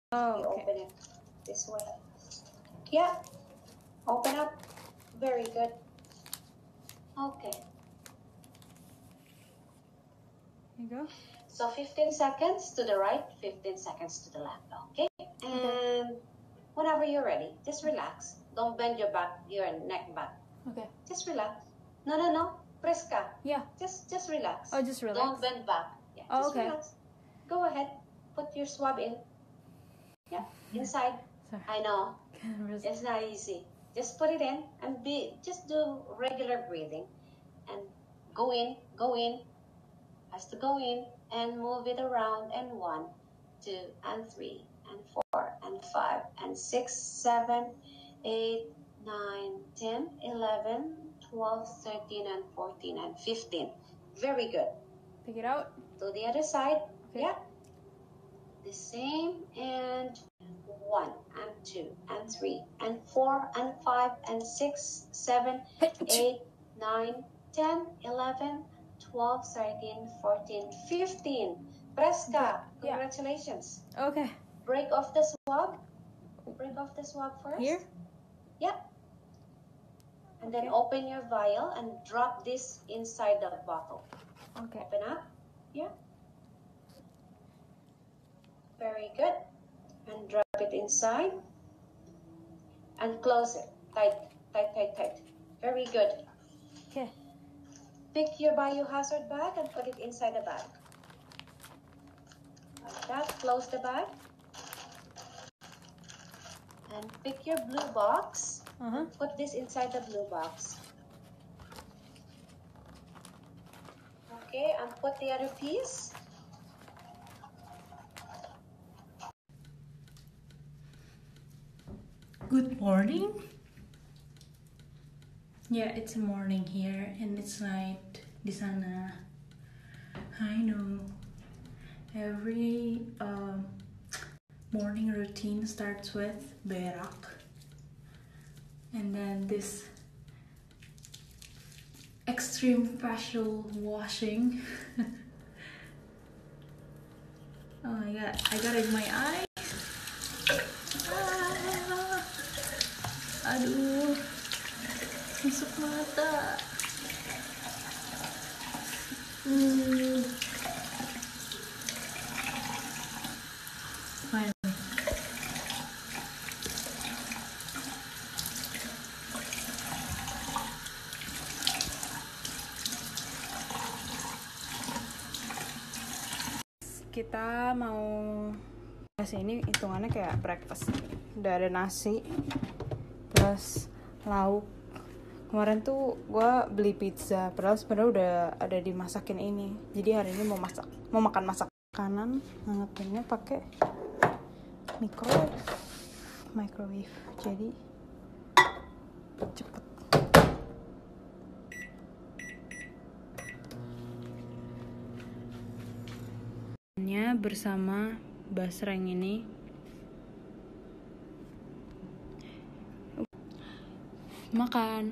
Oh, You okay. open it this way. Yeah, open up. Very good. Okay. Here you go. So 15 seconds to the right, 15 seconds to the left. Okay? And whenever you're ready, just relax. Don't bend your neck back. Okay. Just relax. No. Press ka. Yeah. Just relax. Oh, just relax. Don't bend back. Yeah, Oh, just okay. relax. Go ahead. Put your swab in. Yeah, inside. Sorry. I know. Cameras. It's not easy. Just put it in and just do regular breathing. And go in. Has to go in and move it around. And 1, 2, and 3, and 4, and 5, and 6, 7, 8, 9, 10, 11, 12, 13, and 14, and 15. Very good. Pick it out. To the other side. Okay. Yeah. The same. And 1, and 2, and 3, and 4, and 5, and 6, 7, 8, 9, 10, 11, 12, 13, 14, 15. Press ka. Yeah. Congratulations. Okay. Break off the swab. Break off the swab first. Here? Yeah. And then Okay. open your vial and drop this inside the bottle. Okay. Open up. Yeah. Very good. And drop it inside. And close it. Tight. Very good. Okay. Pick your biohazard bag and put it inside the bag. Like that. Close the bag. And pick your blue box. Put this inside the blue box. Okay, and put the other piece. Good morning. Yeah, it's morning here and it's night di sana. I know. Every morning routine starts with berak, and then this extreme facial washing. Oh my god, I got it in my eye. Aduh, masuk mata. Fine. Kita mau nasi ini hitungannya kayak breakfast. Udah ada nasi, terus lauk. Kemarin tuh gue beli pizza, padahal sebenarnya udah ada dimasakin ini. Jadi hari ini mau makan makanan, ngangetinnya pakai microwave. Jadi cepet. Bersama basreng ini makan.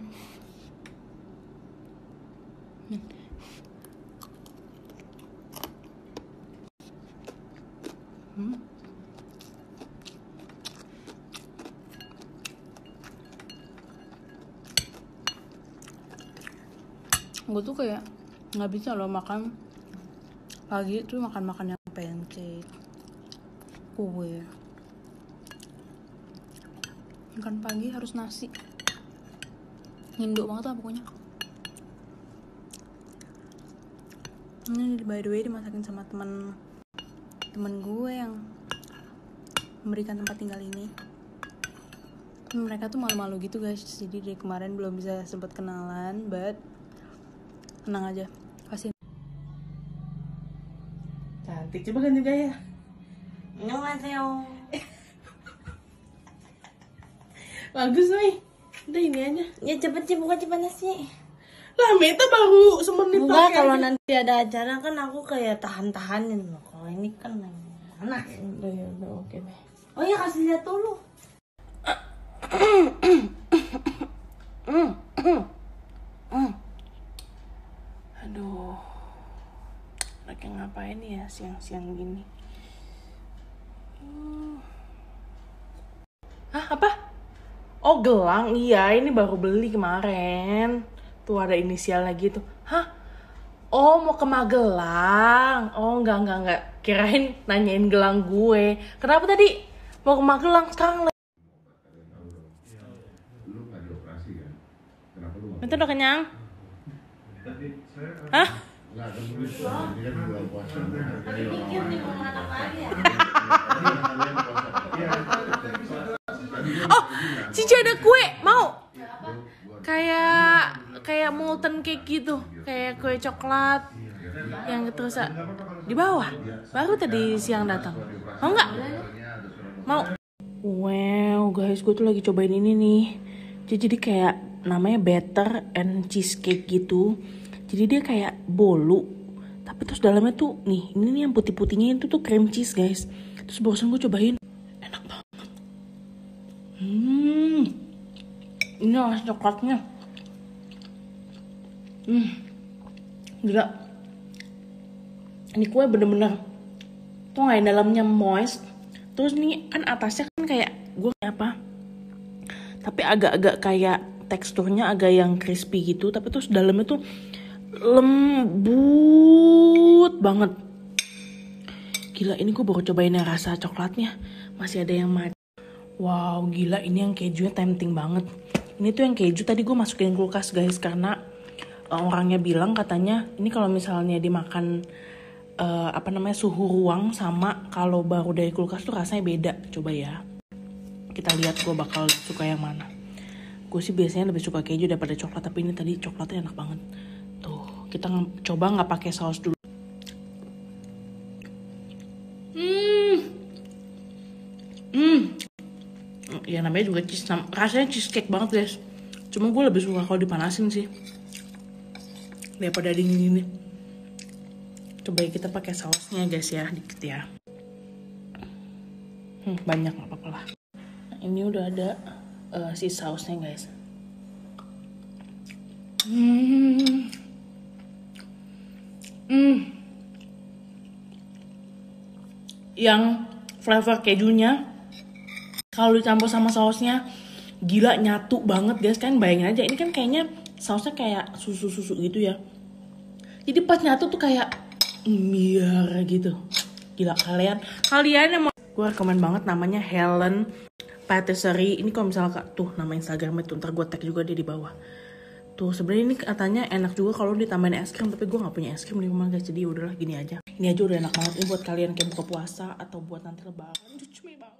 Gue tuh kayak nggak bisa loh makan pagi tuh makan yang pancake, kue. Makan pagi harus nasi. Indo banget lah pokoknya. Ini by the way dimasakin sama temen gue yang memberikan tempat tinggal ini. Mereka tuh malu-malu gitu guys, jadi dari kemarin belum bisa sempat kenalan, but tenang aja, pasti. Cantik, coba ganti gaya. Annyeonghaseyo. Bagus nih. Udah ini aja. Ya cepet sih, buka cepet nasi. Lah Meta baru semenit Enggak, pakai kalau aja. nanti ada acara kan aku kayak tahan-tahanin loh. Kalau ini kan anak. Udah oke deh. Oh ya, kasih lihat dulu. Aduh. Lagi ngapain ya siang-siang gini? Hah, apa? Oh, gelang. Iya, ini baru beli kemarin. Tuh ada inisialnya gitu. Hah? Oh, mau ke Magelang. Oh, enggak. Kirain nanyain gelang gue. Kenapa tadi? Mau ke Magelang sekarang. Itu udah kenyang? Hah? Oh, Cici ada kue, mau? Kayak molten cake gitu, kayak kue coklat yang terus di bawah. Baru tadi siang datang. Mau nggak? Mau? Wow, guys, gue tuh lagi cobain ini nih. Jadi kayak namanya butter and cheesecake gitu. Jadi dia kayak bolu, tapi terus dalamnya tuh nih, ini nih yang putih-putihnya itu tuh cream cheese, guys. Terus bosan gue cobain, enak banget. Ini rasa coklatnya. Gila. Ini kue bener-bener tuh nggak, dalamnya moist. Terus nih kan atasnya kan kayak gue apa? Tapi agak-agak kayak teksturnya agak yang crispy gitu. Tapi terus dalamnya tuh lembut banget. Gila, ini gue baru cobain yang rasa coklatnya. Masih ada yang madu. Wow, gila, ini yang kejunya tempting banget. Ini tuh yang keju tadi gue masukin kulkas, guys, karena orangnya bilang katanya ini kalau misalnya dimakan suhu ruang sama kalau baru dari kulkas tuh rasanya beda. Coba ya, kita lihat gue bakal suka yang mana. Gue sih biasanya lebih suka keju daripada coklat, tapi ini tadi coklatnya enak banget. Tuh, kita coba nggak pakai saus dulu. Ya namanya juga cheese, rasanya cheesecake banget, guys. Cuma gue lebih suka kalau dipanasin sih daripada dingin ini. Coba kita pakai sausnya, guys, ya, dikit ya. Banyak nggak apa-apa lah. Nah, ini udah ada si sausnya, guys. Yang flavor kejunya kalau dicampur sama sausnya gila nyatu banget, guys. Kan bayangin aja, ini kan kayaknya sausnya kayak susu gitu ya. Jadi pas nyatu tuh kayak biar gitu. Gila, kalian yang mau, gue rekomen banget, namanya Helen Patisserie. Ini kalau misalnya tuh nama Instagramnya tuh, ntar gue tag juga dia di bawah. Tuh sebenarnya ini katanya enak juga kalau ditambahin es krim, tapi gue nggak punya es krim di rumah, guys. Jadi udahlah gini aja. Ini aja udah enak banget. Ini buat kalian kayak buka puasa atau buat nanti lebaran. Cumi banget.